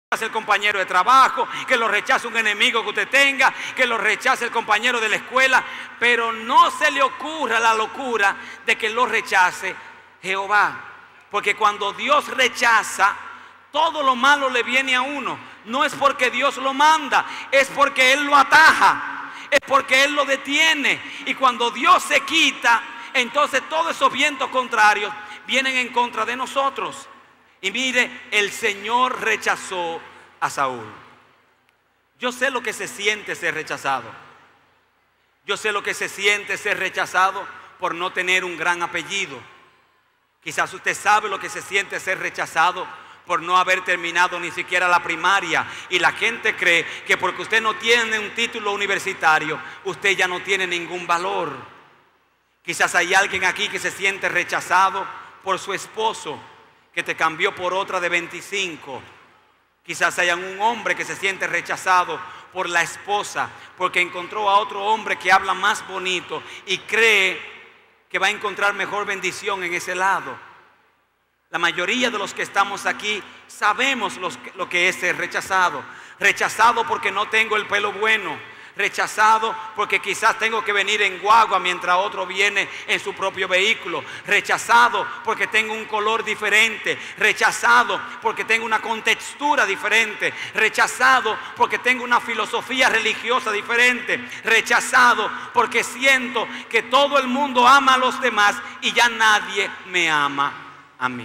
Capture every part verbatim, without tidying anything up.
el compañero de trabajo, que lo rechace un enemigo que usted tenga, que lo rechace el compañero de la escuela, pero no se le ocurra la locura de que lo rechace Jehová, porque cuando Dios rechaza, todo lo malo le viene a uno. No es porque Dios lo manda, es porque Él lo ataja, es porque Él lo detiene. Y cuando Dios se quita, entonces todos esos vientos contrarios vienen en contra de nosotros. Y mire, el Señor rechazó a Saúl. Yo sé lo que se siente ser rechazado. Yo sé lo que se siente ser rechazado por no tener un gran apellido. Quizás usted sabe lo que se siente ser rechazado por no haber terminado ni siquiera la primaria. Y la gente cree que porque usted no tiene un título universitario, usted ya no tiene ningún valor. Quizás hay alguien aquí que se siente rechazado por su esposo, que te cambió por otra de veinticinco. Quizás haya un hombre que se siente rechazado por la esposa porque encontró a otro hombre que habla más bonito y cree que va a encontrar mejor bendición en ese lado. La mayoría de los que estamos aquí sabemos los, lo que es ser rechazado. Rechazado porque no tengo el pelo bueno. Rechazado porque quizás tengo que venir en guagua mientras otro viene en su propio vehículo. Rechazado porque tengo un color diferente. Rechazado porque tengo una contextura diferente. Rechazado porque tengo una filosofía religiosa diferente. Rechazado porque siento que todo el mundo ama a los demás y ya nadie me ama a mí.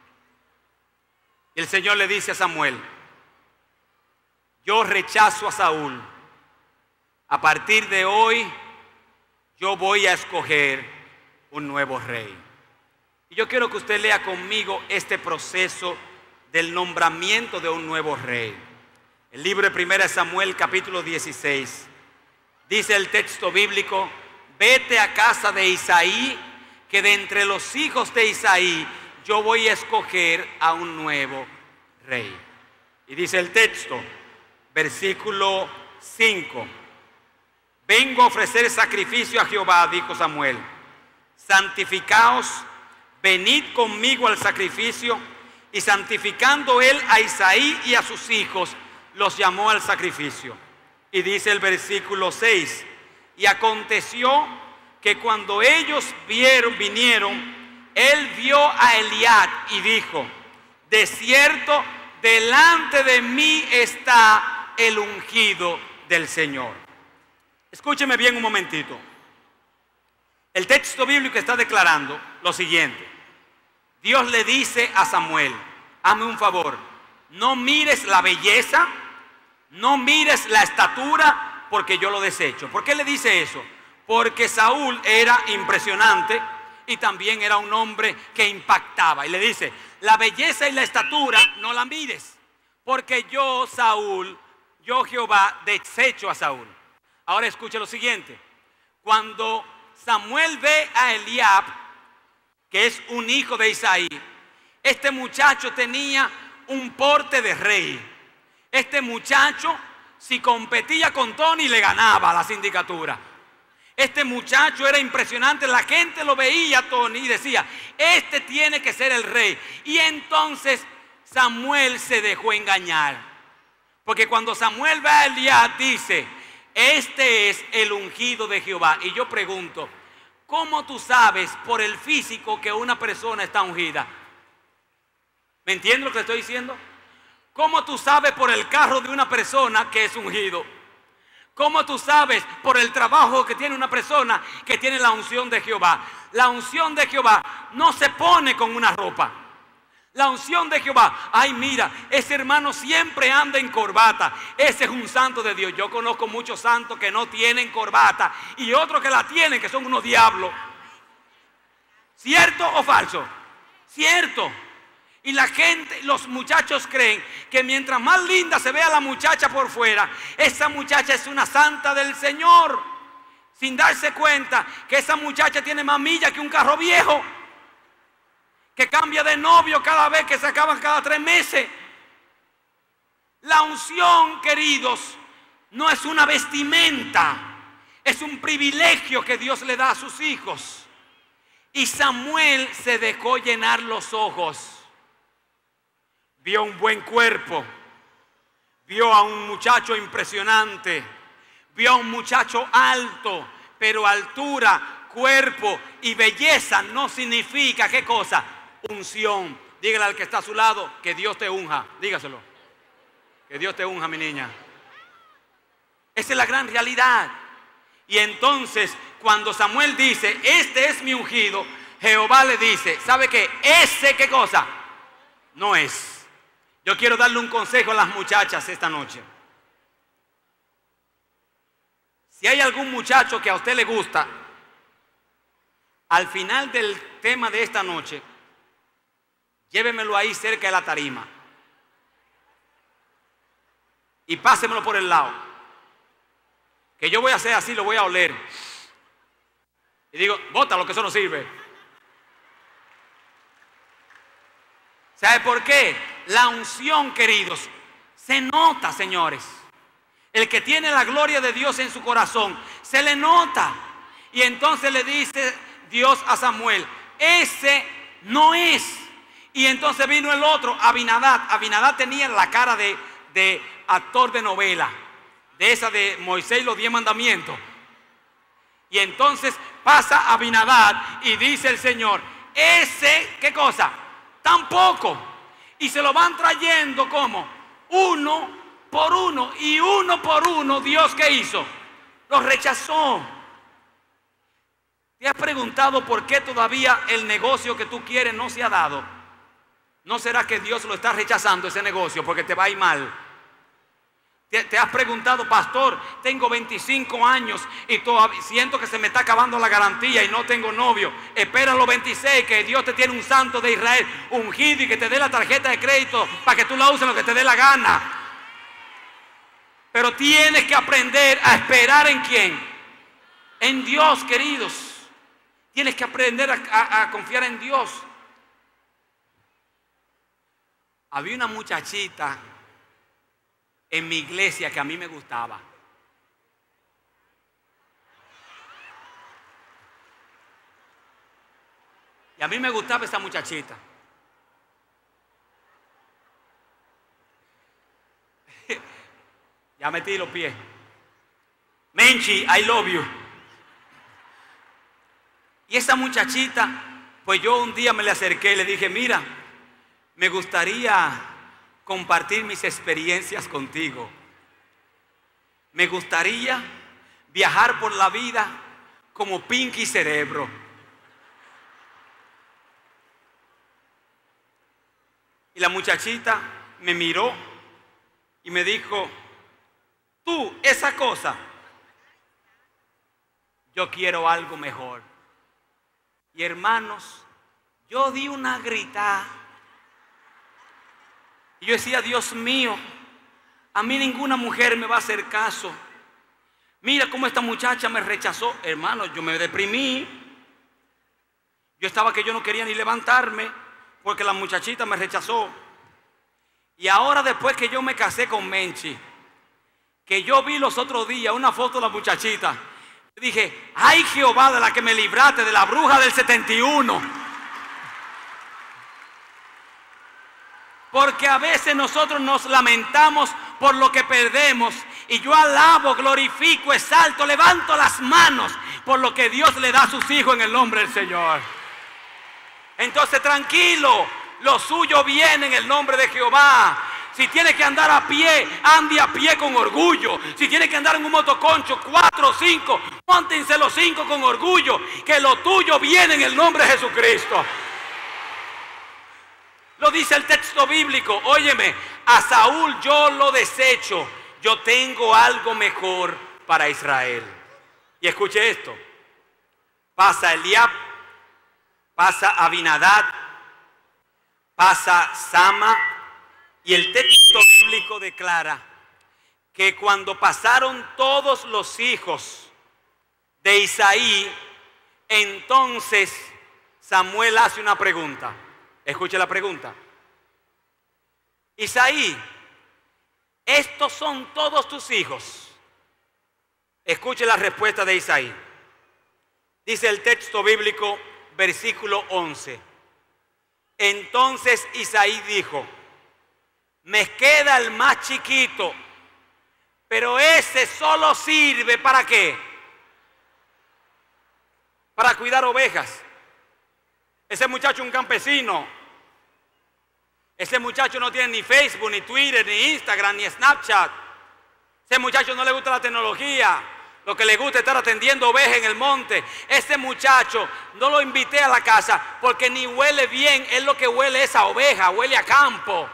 Y el Señor le dice a Samuel: yo rechazo a Saúl. A partir de hoy, yo voy a escoger un nuevo rey. Y yo quiero que usted lea conmigo este proceso del nombramiento de un nuevo rey. El libro de Primera de Samuel, capítulo dieciséis. Dice el texto bíblico: vete a casa de Isaí, que de entre los hijos de Isaí yo voy a escoger a un nuevo rey. Y dice el texto, versículo cinco. Vengo a ofrecer sacrificio a Jehová, dijo Samuel. Santificaos, venid conmigo al sacrificio. Y santificando él a Isaí y a sus hijos, los llamó al sacrificio. Y dice el versículo seis. Y aconteció que cuando ellos vieron, vinieron, él vio a Eliab y dijo: de cierto, delante de mí está el ungido del Señor. Escúcheme bien un momentito. El texto bíblico está declarando lo siguiente. Dios le dice a Samuel: hazme un favor, no mires la belleza, no mires la estatura, porque yo lo desecho. ¿Por qué le dice eso? Porque Saúl era impresionante y también era un hombre que impactaba. Y le dice: la belleza y la estatura no la mires, porque yo, Saúl, yo Jehová, desecho a Saúl. Ahora escuche lo siguiente. Cuando Samuel ve a Eliab, que es un hijo de Isaí, este muchacho tenía un porte de rey. Este muchacho, si competía con Tony, le ganaba la sindicatura. Este muchacho era impresionante. La gente lo veía a Tony y decía: este tiene que ser el rey. Y entonces Samuel se dejó engañar, porque cuando Samuel ve a Eliab dice: este es el ungido de Jehová. Y yo pregunto, ¿cómo tú sabes por el físico que una persona está ungida? ¿Me entiendes lo que estoy diciendo? ¿Cómo tú sabes por el carro de una persona que es ungido? ¿Cómo tú sabes por el trabajo que tiene una persona que tiene la unción de Jehová? La unción de Jehová no se pone con una ropa. La unción de Jehová, ay mira, ese hermano siempre anda en corbata, ese es un santo de Dios. Yo conozco muchos santos que no tienen corbata y otros que la tienen, que son unos diablos. ¿Cierto o falso? Cierto. Y la gente, los muchachos creen que mientras más linda se vea la muchacha por fuera, esa muchacha es una santa del Señor, sin darse cuenta que esa muchacha tiene más millas que un carro viejo, que cambia de novio cada vez que se acaban cada tres meses. La unción, queridos, no es una vestimenta, es un privilegio que Dios le da a sus hijos. Y Samuel se dejó llenar los ojos. Vio un buen cuerpo, vio a un muchacho impresionante, vio a un muchacho alto, pero altura, cuerpo y belleza no significa, ¿qué cosa? Unción. Dígale al que está a su lado, que Dios te unja, dígaselo, que Dios te unja, mi niña. Esa es la gran realidad. Y entonces, cuando Samuel dice, este es mi ungido, Jehová le dice, ¿sabe qué? Ese, ¿qué cosa? No es. Yo quiero darle un consejo a las muchachas esta noche. Si hay algún muchacho que a usted le gusta, al final del tema de esta noche, llévemelo ahí cerca de la tarima y pásemelo por el lado. Que yo voy a hacer así, lo voy a oler. Y digo, bótalo, que eso no sirve. ¿Sabe por qué? La unción, queridos, se nota, señores. El que tiene la gloria de Dios en su corazón, se le nota. Y entonces le dice Dios a Samuel, ese no es. Y entonces vino el otro, Abinadab. Abinadab tenía la cara de, de actor de novela, de esa de Moisés y los diez mandamientos. Y entonces pasa Abinadab y dice el Señor, ese, ¿qué cosa? Tampoco. Y se lo van trayendo como uno por uno. Y uno por uno, Dios, ¿qué hizo? Los rechazó. ¿Te has preguntado por qué todavía el negocio que tú quieres no se ha dado? ¿No será que Dios lo está rechazando ese negocio porque te va a ir mal? ¿Te, te has preguntado, pastor, tengo veinticinco años y todavía siento que se me está acabando la garantía y no tengo novio? Espera los veintiséis, que Dios te tiene un santo de Israel ungido y que te dé la tarjeta de crédito para que tú la uses en lo que te dé la gana. Pero tienes que aprender a esperar ¿en quién? En Dios, queridos. Tienes que aprender a, a, a confiar en Dios. Había una muchachita en mi iglesia que a mí me gustaba. Y a mí me gustaba esa muchachita. Ya metí los pies. Menchi, I love you. Y esa muchachita, pues yo un día me le acerqué y le dije, mira, me gustaría compartir mis experiencias contigo. Me gustaría viajar por la vida como Pinky Cerebro. Y la muchachita me miró y me dijo, tú, esa cosa, yo quiero algo mejor. Y hermanos, yo di una gritada. Y yo decía, Dios mío, a mí ninguna mujer me va a hacer caso. Mira cómo esta muchacha me rechazó. Hermano, yo me deprimí. Yo estaba que yo no quería ni levantarme porque la muchachita me rechazó. Y ahora después que yo me casé con Menchi, que yo vi los otros días una foto de la muchachita, dije, ay Jehová, de la que me libraste, de la bruja del setenta y uno. Porque a veces nosotros nos lamentamos por lo que perdemos. Y yo alabo, glorifico, exalto, levanto las manos por lo que Dios le da a sus hijos en el nombre del Señor. Entonces tranquilo, lo suyo viene en el nombre de Jehová. Si tiene que andar a pie, ande a pie con orgullo. Si tiene que andar en un motoconcho, cuatro o cinco, póntense los cinco con orgullo. Que lo tuyo viene en el nombre de Jesucristo. Lo dice el texto bíblico. Óyeme, a Saúl yo lo desecho. Yo tengo algo mejor para Israel. Y escuche esto. Pasa Eliab, pasa Abinadab, pasa Sama. Y el texto bíblico declara que cuando pasaron todos los hijos de Isaí, entonces Samuel hace una pregunta. Escuche la pregunta. Isaí, ¿estos son todos tus hijos? Escuche la respuesta de Isaí. Dice el texto bíblico, versículo once. Entonces Isaí dijo, me queda el más chiquito, pero ese solo sirve ¿para qué? Para cuidar ovejas. Ese muchacho es un campesino. Ese muchacho no tiene ni Facebook, ni Twitter, ni Instagram, ni Snapchat. Ese muchacho no le gusta la tecnología. Lo que le gusta es estar atendiendo ovejas en el monte. Ese muchacho no lo invité a la casa porque ni huele bien. Es lo que huele esa oveja, huele a campo.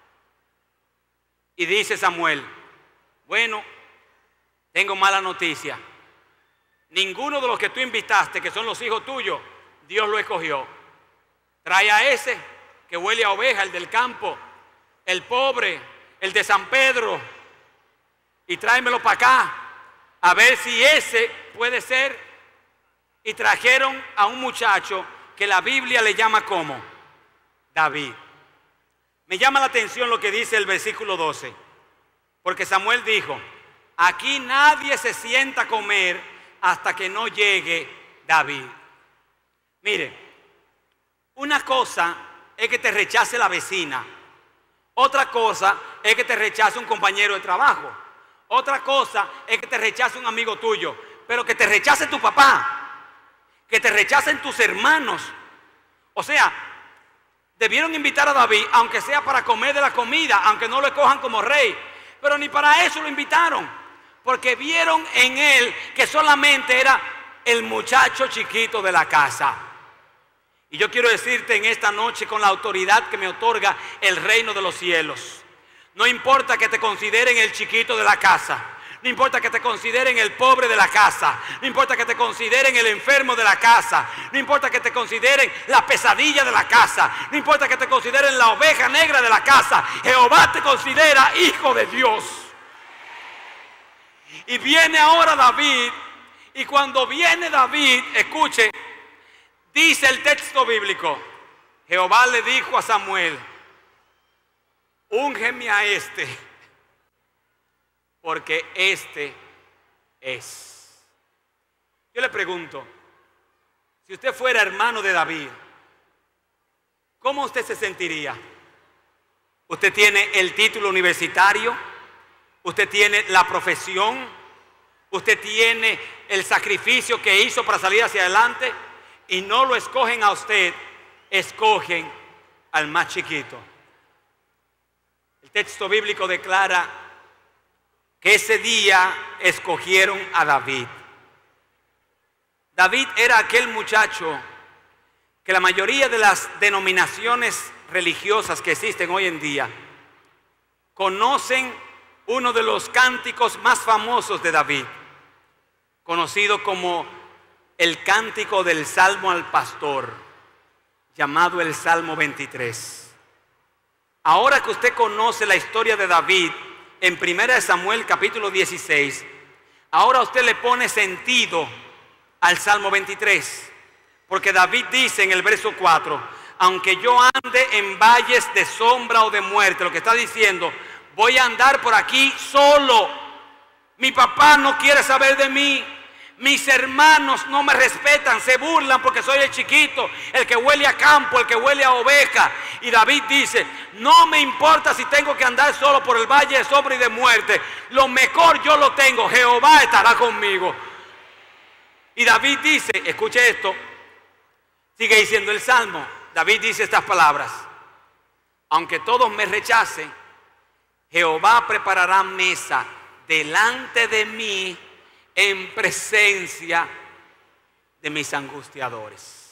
Y dice Samuel, bueno, tengo mala noticia. Ninguno de los que tú invitaste, que son los hijos tuyos, Dios lo escogió. Trae a ese que huele a oveja, el del campo, el pobre, el de San Pedro, y tráemelo para acá, a ver si ese puede ser. Y trajeron a un muchacho que la Biblia le llama como David. Me llama la atención lo que dice el versículo doce, porque Samuel dijo, aquí nadie se sienta a comer hasta que no llegue David. Mire, una cosa es que te rechace la vecina, otra cosa es que te rechace un compañero de trabajo, otra cosa es que te rechace un amigo tuyo, pero que te rechace tu papá, que te rechacen tus hermanos. O sea, debieron invitar a David, aunque sea para comer de la comida, aunque no lo escojan como rey, pero ni para eso lo invitaron, porque vieron en él que solamente era el muchacho chiquito de la casa. Y yo quiero decirte en esta noche, con la autoridad que me otorga el reino de los cielos, no importa que te consideren el chiquito de la casa, no importa que te consideren el pobre de la casa, no importa que te consideren el enfermo de la casa, no importa que te consideren la pesadilla de la casa, no importa que te consideren la oveja negra de la casa, Jehová te considera hijo de Dios. Y viene ahora David, y cuando viene David, escuche, dice el texto bíblico, Jehová le dijo a Samuel, úngeme a este, porque este es. Yo le pregunto, si usted fuera hermano de David, ¿cómo usted se sentiría? Usted tiene el título universitario, usted tiene la profesión, usted tiene el sacrificio que hizo para salir hacia adelante, y no lo escogen a usted, escogen al más chiquito. El texto bíblico declara que ese día escogieron a David. David era aquel muchacho que la mayoría de las denominaciones religiosas que existen hoy en día conocen uno de los cánticos más famosos de David, conocido como el cántico del Salmo al Pastor, llamado el Salmo veintitrés. Ahora que usted conoce la historia de David en primera de Samuel capítulo dieciséis, ahora usted le pone sentido al Salmo veintitrés, porque David dice en el verso cuatro, aunque yo ande en valles de sombra o de muerte, lo que está diciendo, voy a andar por aquí solo, mi papá no quiere saber de mí, mis hermanos no me respetan, se burlan porque soy el chiquito, el que huele a campo, el que huele a oveja. Y David dice, no me importa si tengo que andar solo por el valle de sombra y de muerte, lo mejor yo lo tengo, Jehová estará conmigo. Y David dice, escuche esto, sigue diciendo el Salmo, David dice estas palabras, aunque todos me rechacen, Jehová preparará mesa delante de mí en presencia de mis angustiadores.